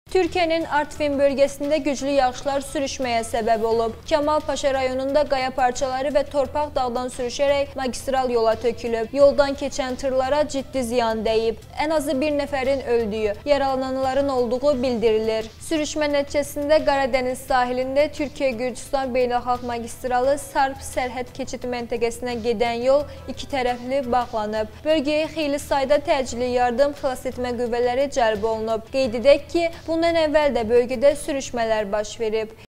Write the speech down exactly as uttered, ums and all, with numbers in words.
Türkiyənin Artvin bölgəsində güclü yağışlar sürüşməyə səbəb olub. Kemalpaşa rayonunda qaya parçaları və torpaq dağdan sürüşərək magistral yola tökülüb. Yoldan keçən tırlara ciddi ziyan dəyib. Ən azı bir nəfərin öldüyü, yaralananların olduğu bildirilir. Sürüşmə nəticəsində Qaradəniz sahilində Türkiyə-Gürcüstan beynəlxalq magistralı Sarp sərhəd keçid məntəqəsinə gedən yol iki tərəfli bağlanıb. Bölgəyə xeyli sayda təcili yardım xilasetmə qüvvələri cəlb olunub. Qeyd edək ki, bundan əvvəl də bölgədə sürüşmələr baş verib.